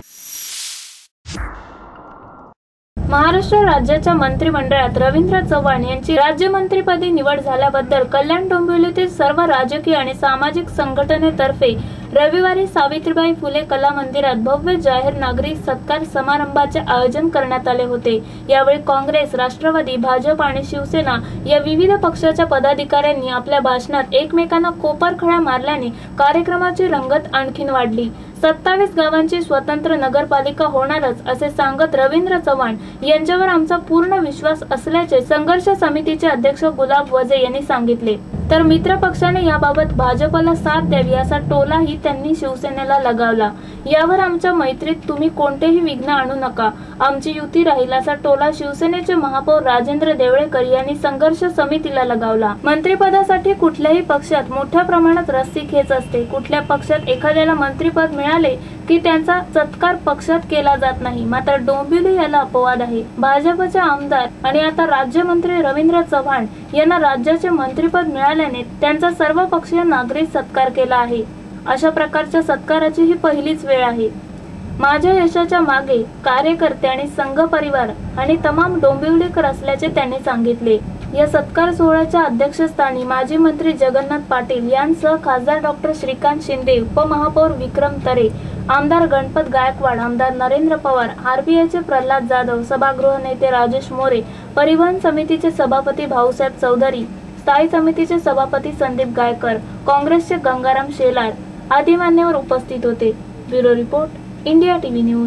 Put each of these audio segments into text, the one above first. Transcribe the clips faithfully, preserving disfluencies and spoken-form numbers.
महाराष्ट्र राज्याच्या मंत्रिमंडळात रवींद्र चव्हाण यांची राज्यमंत्रीपदी निवड झाल्याबद्दल कल्याण डोंबिवलीतील सर्व राजकीय आणि सामाजिक संघटनेतर्फे रविवारी सावित्रीबाई फुले कला मंदिरात भव्य जाहीर नागरिक सत्कार समारंभाचे आयोजन करण्यात आले होते। यावेळी काँग्रेस, राष्ट्रवादी, भाजप आणि शिवसेना या विविध पक्षाच्या पदाधिकाऱ्यांनी आपल्या भाषणात एकमेकांना कोपरखळा मारल्याने कार्यक्रमाची रंगत आणखीन वाढली। सत्तावीस गावांची स्वतंत्र नगरपालिका होणारच असे सांगत रवींद्र चव्हाण यांच्यावर आमचा पूर्ण विश्वास असल्याचे संघर्ष समितीचे अध्यक्ष गुलाब वजे यांनी सांगितले। तर मित्र पक्षाने याबाबत भाजपला साथ द्यावी असा टोलाही त्यांनी शिवसेनेला लगावला। यावर आमच्या मैत्रीत तुम्ही कोणतेही विघ्न आणू नका, आमची युती राहील असा टोला शिवसेनेचे महापौर राजेंद्र देवळेकर यांनी संघर्ष समितीला लगावला। मंत्रिपदासाठी कुठल्याही पक्षात मोठ्या प्रमाणात रस्सीखेच असते। कुठल्या पक्षात एखाद्याला मंत्रिपद मिळाले की त्यांचा सत्कार पक्षात केला जात नाही, मात्र डोंबिवली याला अपवाद आहे। भाजपचे आमदार आणि आता राज्यमंत्री रवींद्र चव्हाण यांना राज्याचे मंत्रिपद मिळाल्याने त्यांचा सर्व पक्षीय नागरिक सत्कार केला आहे। अशा प्रकारच्या सत्काराची ही पहिलीच वेळ आहे। माझ्या यशाच्या मागे कार्यकर्ते आणि संघ परिवार आणि तमाम डोंबिवलीकर असल्याचे त्यांनी सांगितले। या सत्कार सोहळ्याच्या अध्यक्षस्थानी माजी मंत्री जगन्नाथ पाटील यांसह खासदार डॉक्टर श्रीकांत शिंदे, उपमहापौर विक्रम तरे, आमदार गणपत गायकवाड, आमदार नरेंद्र पवार, आरपीआयचे प्रल्हाद जाधव, सभागृह नेते राजेश मोरे, परिवहन समितीचे सभापती भाऊसाहेब चौधरी, स्थायी समितीचे सभापती संदीप गायकर, काँग्रेसचे गंगाराम शेलार आदी मान्यवर उपस्थित होते। Bureau report, India TV news.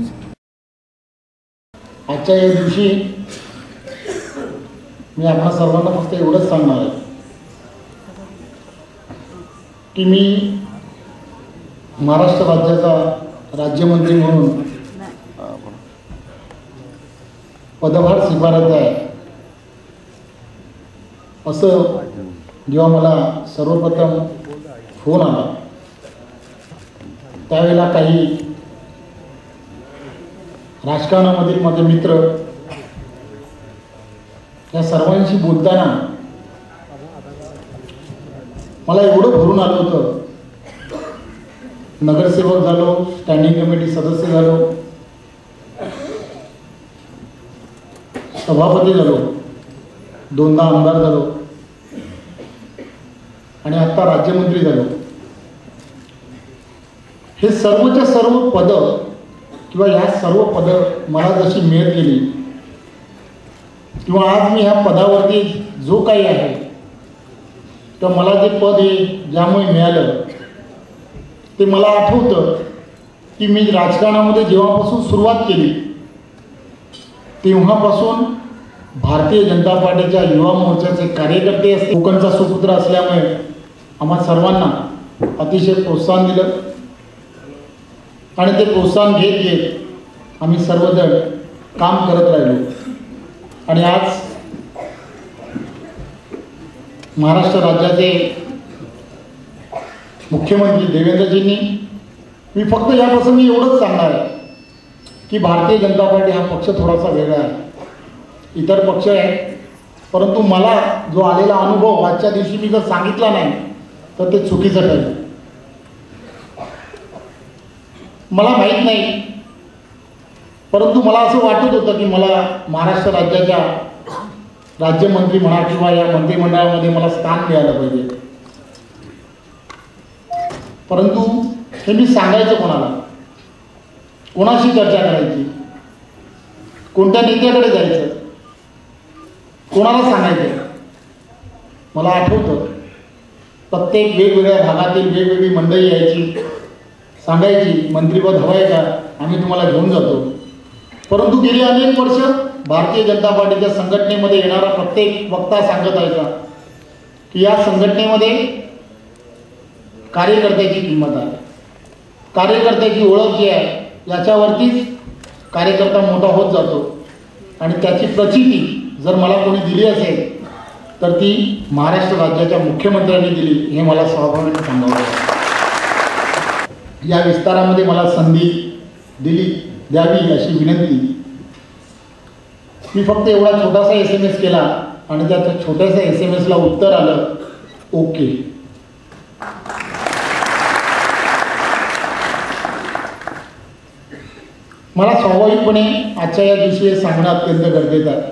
आजच्या या दिवशी मी आपल्या सर्वांना फक्त एवढंच सांगणार आहे की मी महाराष्ट्र राज्याचा राज्यमंत्री म्हणून पदभार स्वीकारत आहे असं जेव्हा मला सर्वप्रथम फोन आला त्यावेळेला काही राजकारणामधील माझे मित्र या सर्वांशी बोलताना मला एवढं भरून आलं होतं। नगरसेवक झालो, स्टँडिंग कमिटी सदस्य झालो, सभापती झालो, दोनदा आमदार झालो आणि आता राज्यमंत्री झालो। हे सर्वच्या सर्व पद किंवा ह्या सर्व पद मला जशी मिळत गेली किंवा आज मी ह्या पदावरती जो काही आहे तर मला जे पद आहे ज्यामुळे मिळालं ते मला आठवतं की मी राजकारणामध्ये जेव्हापासून सुरुवात केली तेव्हापासून भारतीय जनता पार्टीच्या युवा मोर्चाचे कार्यकर्ते असते, कोकणचा सुपुत्र असल्यामुळे आम्हा सर्वांना अतिशय प्रोत्साहन दिलं आणि ते प्रोत्साहन घेत घेत आम्ही सर्वजण काम करत राहिलो आणि आज महाराष्ट्र राज्याचे मुख्यमंत्री देवेंद्रजींनी मी फक्त या प्रसंगी एवढंच सांगणार आहे की भारतीय जनता पार्टी हा पक्ष थोडासा वेगळा आहे। इतर पक्ष आहेत परंतु मला जो आलेला अनुभव आजच्या दिवशी मी जर सांगितला नाही तर ते चुकीचं ठरेल। मला माहीत नाही परंतु मला असं वाटत होतं की मला महाराष्ट्र राज्याच्या राज्यमंत्री म्हणा किंवा या मंत्रिमंडळामध्ये मला स्थान मिळालं पाहिजे, परंतु हे मी सांगायचं कोणाला, कोणाशी चर्चा करायची, कोणत्या नेत्याकडे जायचं, कोणाला सांगायचं। मला आठवतं प्रत्येक वेगवेगळ्या भागातील वेगवेगळी मंडळी यायची, सांगायची मंत्रिपद हवं आहे का, आम्ही तुम्हाला घेऊन जातो। परंतु गेली अनेक वर्ष भारतीय जनता पार्टीच्या संघटनेमध्ये येणारा प्रत्येक वक्ता सांगत आहे का की या संघटनेमध्ये कार्यकर्त्याची किंमत आहे, कार्यकर्त्याची ओळख जी आहे याच्यावरतीच कार्यकर्ता मोठा होत जातो आणि त्याची प्रचिती जर मला कोणी दिली असेल तर ती महाराष्ट्र राज्याच्या मुख्यमंत्र्यांनी दिली हे मला स्वाभाविक सांगावं लागतं। या विस्तारामध्ये मला संधी दिली द्यावी अशी विनंती। मी फक्त एवढा छोटासा एस एम एस केला आणि त्या छोट्याशा एस एम एसला उत्तर आलं ओके। मला स्वाभाविकपणे आजच्या या दिवशी हे सांगणं अत्यंत गरजेचं आहे.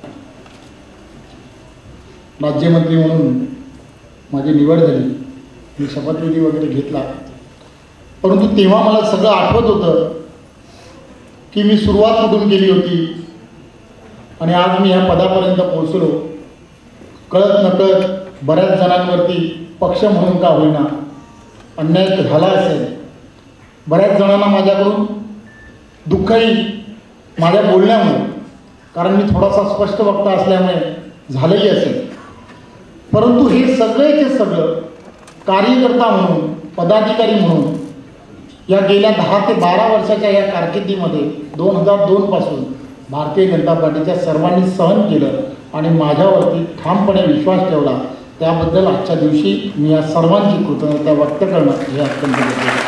राज्यमंत्री म्हणून माझी निवड झाली, मी शपथविधी वगैरे घेतला, परंतु तेव्हा मला सगळं आठवत होतं की मी सुरुवात कुठून केली होती आणि आज मी ह्या पदापर्यंत पोहोचलो. कळत नकळत बऱ्याच जणांवरती पक्ष म्हणून का होईना अन्याय झाला असेल. बऱ्याच जणांना माझ्याकडून दुःखही माझ्या बोलण्यामुळे, कारण मी थोडासा स्पष्ट वक्ता असल्यामुळे झालंही असेल. परंतु हे सगळेचे सगळं कार्यकर्ता म्हणून, पदाधिकारी म्हणून या गेल्या दहा ते बारा वर्षाच्या या कारकिर्दीमध्ये दोन हजार दोन पासून भारतीय जनता पार्टीच्या सर्वांनी सहन केलं आणि माझ्यावरती ठामपणे विश्वास ठेवला. त्याबद्दल आजच्या दिवशी मी या सर्वांची कृतज्ञता व्यक्त करणं हे अत्यंत गरजेचं आहे.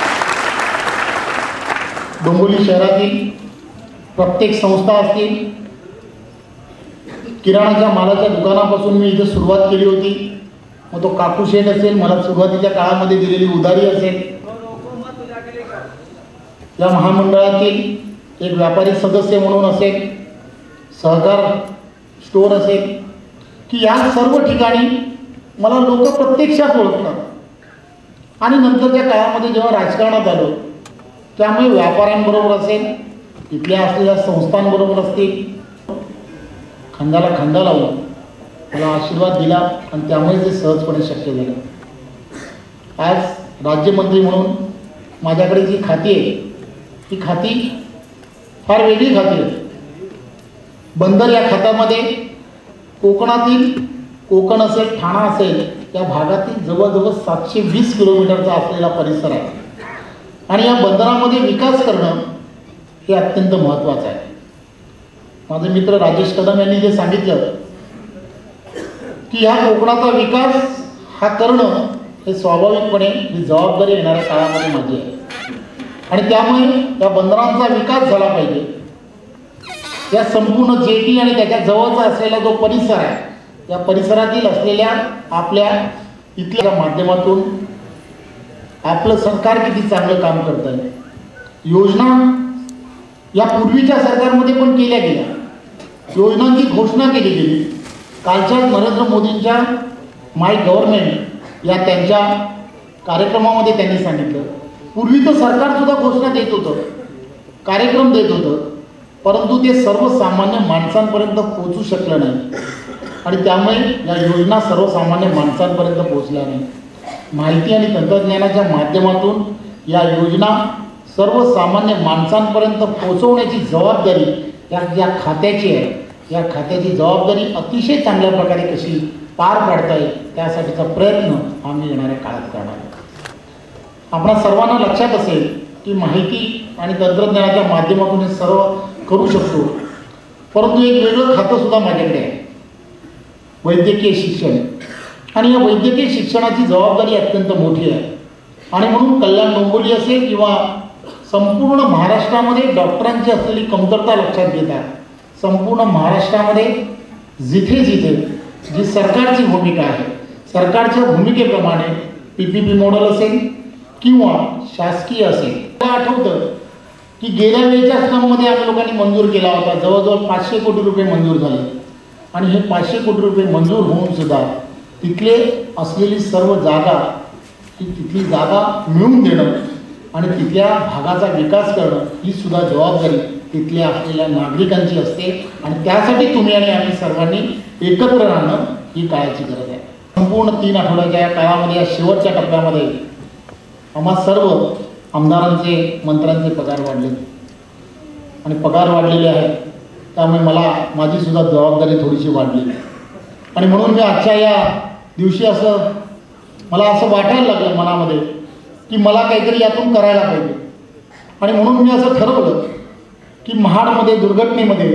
डोंबिवली शहरातील प्रत्येक संस्था असतील, किराणाच्या मालाच्या दुकानापासून मी इथे सुरुवात केली होती. मग तो काकू शेठ असेल, मला सुरुवातीच्या काळामध्ये दिलेली उधारी असेल, या महामंडळातील एक व्यापारी सदस्य म्हणून असेल, सहकार स्टोअर असेल, की या सर्व ठिकाणी मला लोक प्रत्यक्षात ओळखतात. आणि नंतरच्या काळामध्ये जेव्हा राजकारणात आलो, त्यामुळे व्यापाऱ्यांबरोबर असेल, इथल्या असलेल्या संस्थांबरोबर असतील, खांद्याला खांदा लावून मला आशीर्वाद दिला आणि त्यामुळे ते सहजपणे शक्य झालं. आज राज्यमंत्री म्हणून माझ्याकडे जी खाती आहे, ही खाती फार वेगळी खाती आहे. बंदर या खात्यामध्ये कोकणातील, कोकण असेल, ठाणा असेल, त्या भागातील जवळजवळ सातशे वीस किलोमीटरचा असलेला परिसर आहे. आणि या बंदरामध्ये विकास करणं हे अत्यंत महत्त्वाचं आहे. माझे मित्र राजेश कदम यांनी जे सांगितलं की ह्या कोकणाचा विकास हा करणं हे स्वाभाविकपणे ही जबाबदारी येणाऱ्या काळामध्ये माझी आहे. आणि त्यामुळे या बंदरांचा विकास झाला पाहिजे. या संपूर्ण जेटी आणि त्याच्या जवळचा असलेला जो परिसर आहे, या परिसरातील असलेल्या आपल्या इथल्या माध्यमातून आपलं सरकार किती चांगलं काम करत आहे. योजना या पूर्वीच्या सरकारमध्ये पण केल्या गेल्या, योजनांची घोषणा केली गेली. कालच्या नरेंद्र मोदींच्या माय गव्हर्नमेंट या त्यांच्या कार्यक्रमामध्ये त्यांनी सांगितलं, पूर्वी तर सरकारसुद्धा घोषणा देत होतं, कार्यक्रम देत होतं, परंतु ते सर्वसामान्य माणसांपर्यंत पोहोचू शकलं नाही. आणि त्यामुळे या योजना सर्वसामान्य माणसांपर्यंत पोहोचल्या नाही. माहिती आणि तंत्रज्ञानाच्या माध्यमातून या योजना सर्वसामान्य माणसांपर्यंत पोहोचवण्याची जबाबदारी या या खात्याची आहे. या खात्याची जबाबदारी अतिशय चांगल्या प्रकारे कशी पार पाडता येईल त्यासाठीचा प्रयत्न आम्ही येणाऱ्या काळात करणार. आपणा सर्वांना लक्षात असेल की माहिती आणि तंत्रज्ञानाच्या माध्यमातून हे सर्व करू शकतो, परंतु एक वेगळं खातं सुद्धा माझ्याकडे आहे, वैद्यकीय शिक्षण. आणि या वैद्यकीय शिक्षणाची जबाबदारी अत्यंत मोठी आहे. आणि म्हणून कल्याण डोंबिवली असेल किंवा संपूर्ण महाराष्ट्रामध्ये डॉक्टरांची असलेली कमतरता लक्षात घेता संपूर्ण महाराष्ट्रामध्ये जिथे जिथे जी सरकारची भूमिका आहे, सरकारच्या भूमिकेप्रमाणे पी पी पी मॉडेल असेल किंवा शासकीय असेल. मला आठवतं की गेल्या वेळेच्या स्लममध्ये आम्ही लोकांनी मंजूर केला होता, जवळजवळ पाचशे कोटी रुपये मंजूर झाले. आणि हे पाचशे कोटी रुपये मंजूर होऊन सुद्धा तिथले असलेली सर्व जागा, ही तिथली जागा मिळवून देणं आणि तिथल्या भागाचा विकास करणं ही सुद्धा जबाबदारी तिथल्या असलेल्या नागरिकांची असते. आणि त्यासाठी तुम्ही आणि आम्ही सर्वांनी एकत्र राहणं ही काळाची गरज आहे. संपूर्ण तीन आठवड्याच्या या काळामध्ये, या शेवटच्या टप्प्यामध्ये आम्हा सर्व आमदारांचे, मंत्र्यांचे पगार वाढले आणि पगार वाढलेले आहेत. त्यामुळे मला माझी सुद्धा जबाबदारी थोडीशी वाढली. आणि म्हणून मी आजच्या या दिवशी असं मला असं वाटायला लागलं मनामध्ये की मला काहीतरी यातून करायला पाहिजे. आणि म्हणून मी असं ठरवलं की महाडमध्ये दुर्घटनेमध्ये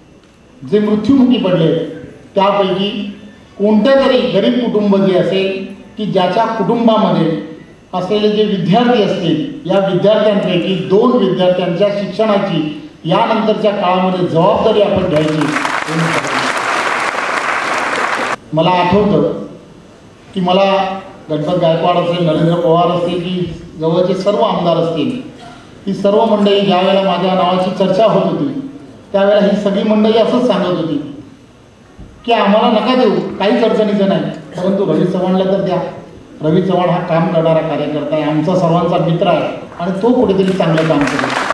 जे मृत्युमुखी पडले त्यापैकी कोणत्या तरी गरीब कुटुंब जे असेल की ज्याच्या कुटुंबामध्ये असलेले जे विद्यार्थी असतील, या विद्यार्थ्यांपैकी दोन विद्यार्थ्यांच्या शिक्षणाची यानंतरच्या काळामध्ये जबाबदारी आपण घ्यायची. मला आठवतं की मला गणपत गायकवाड असेल, नरेंद्र पवार असतील की जवळचे सर्व आमदार असतील, ही सर्व मंडळी ज्यावेळेला माझ्या नावाची चर्चा होत होती त्यावेळेला ही सगळी मंडळी असंच सांगत होती की आम्हाला नका देऊ, काहीच अडचणीचं नाही, परंतु रवी चव्हाणला तर द्या. रवी चव्हाण हा काम करणारा कार्यकर्ता आहे, आमचा सर्वांचा मित्र आहे आणि तो कुठेतरी चांगलं काम करेल.